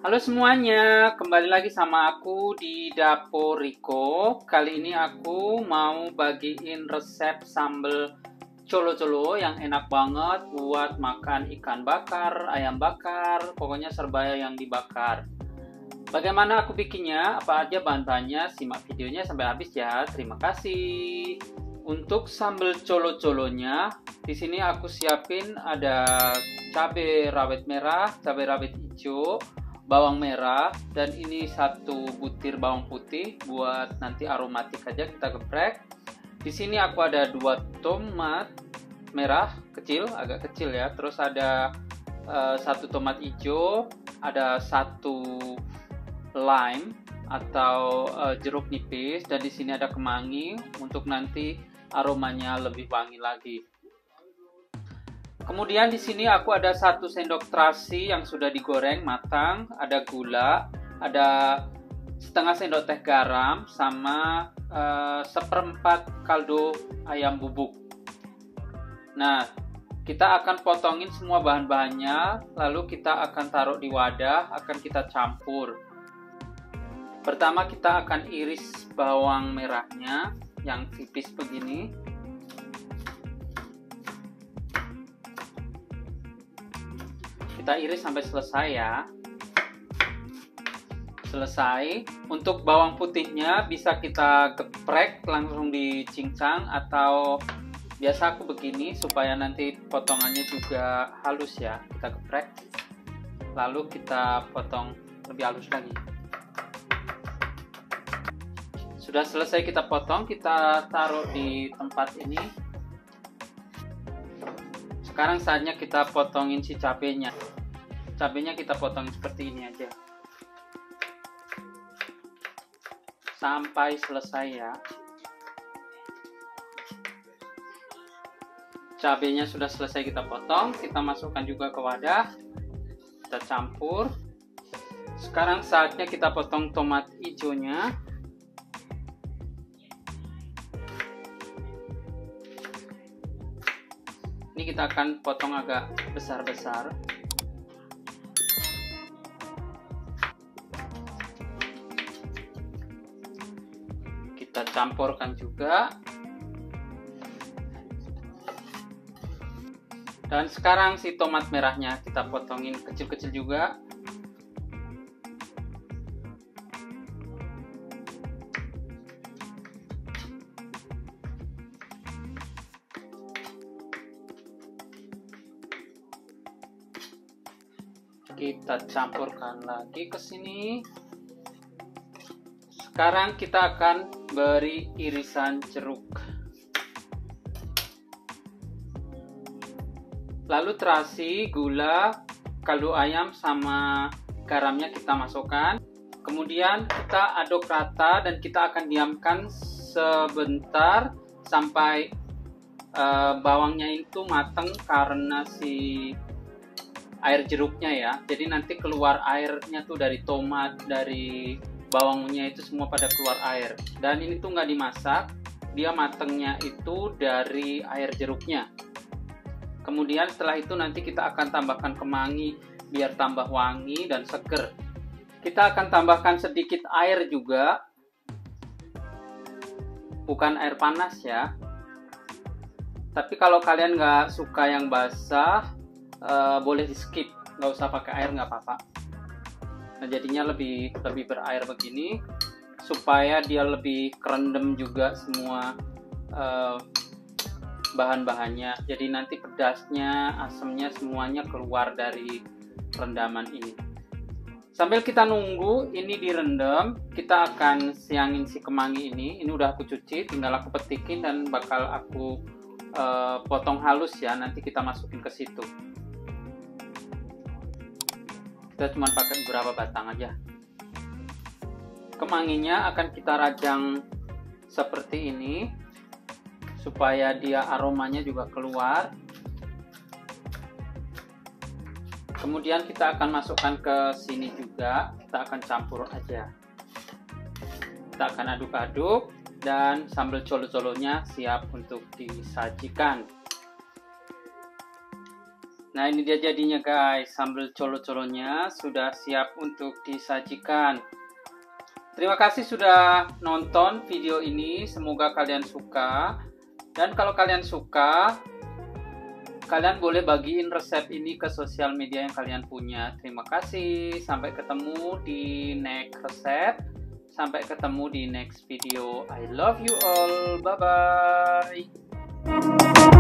Halo semuanya, kembali lagi sama aku di Dapur Riko. Kali ini aku mau bagiin resep sambal colo-colo yang enak banget buat makan ikan bakar, ayam bakar, pokoknya serba yang dibakar. Bagaimana aku bikinnya? Apa aja bahan-bahannya? Simak videonya sampai habis ya. Terima kasih. Untuk sambal colo-colonya, di sini aku siapin ada cabai rawit merah, cabai rawit hijau, bawang merah, dan ini satu butir bawang putih buat nanti aromatik aja kita geprek. Di sini aku ada 2 tomat merah kecil, agak kecil ya. Terus ada 1 tomat hijau, ada 1 lime atau jeruk nipis, dan di sini ada kemangi untuk nanti aromanya lebih wangi lagi. Kemudian di sini aku ada 1 sendok terasi yang sudah digoreng matang, ada gula, ada setengah sendok teh garam, sama 1/4 kaldu ayam bubuk. Nah, kita akan potongin semua bahan-bahannya, lalu kita akan taruh di wadah, akan kita campur. Pertama kita akan iris bawang merahnya yang tipis begini. Kita iris sampai selesai ya. Selesai. Untuk bawang putihnya bisa kita geprek langsung dicincang, atau biasa aku begini supaya nanti potongannya juga halus ya. Kita geprek, lalu kita potong lebih halus lagi. Sudah selesai kita potong, kita taruh di tempat ini. Sekarang saatnya kita potongin si cabenya. Cabenya kita potongin seperti ini aja sampai selesai ya. Cabenya sudah selesai kita potong, kita masukkan juga ke wadah, kita campur. Sekarang saatnya kita potong tomat hijaunya. Ini kita akan potong agak besar-besar. Kita campurkan juga. Dan sekarang si tomat merahnya kita potongin kecil-kecil juga. Kita campurkan lagi ke sini. Sekarang kita akan beri irisan jeruk. Lalu terasi, gula, kaldu ayam sama garamnya kita masukkan. Kemudian kita aduk rata dan kita akan diamkan sebentar sampai bawangnya itu matang karena si air jeruknya ya. Jadi nanti keluar airnya tuh dari tomat, dari bawangnya itu semua pada keluar air. Dan ini tuh nggak dimasak, dia matangnya itu dari air jeruknya. Kemudian setelah itu nanti kita akan tambahkan kemangi biar tambah wangi dan seger. Kita akan tambahkan sedikit air juga, bukan air panas ya. Tapi kalau kalian nggak suka yang basah, boleh di skip, nggak usah pakai air, nggak apa-apa. Nah jadinya lebih berair begini supaya dia lebih kerendam juga semua bahan-bahannya. Jadi nanti pedasnya, asamnya semuanya keluar dari rendaman ini. Sambil kita nunggu ini direndam, kita akan siangin si kemangi ini. Ini udah aku cuci, tinggal aku petikin dan bakal aku potong halus ya. Nanti kita masukin ke situ. Kita cuma pakai beberapa batang aja. Kemanginya akan kita rajang seperti ini supaya dia aromanya juga keluar. Kemudian kita akan masukkan ke sini juga, kita akan campur aja. Kita akan aduk-aduk dan sambal colo-colonya siap untuk disajikan. Nah, ini dia jadinya guys, sambal colo-colonya sudah siap untuk disajikan. Terima kasih sudah nonton video ini, semoga kalian suka. Dan kalau kalian suka, kalian boleh bagiin resep ini ke sosial media yang kalian punya. Terima kasih, sampai ketemu di next resep, sampai ketemu di next video. I love you all, bye-bye.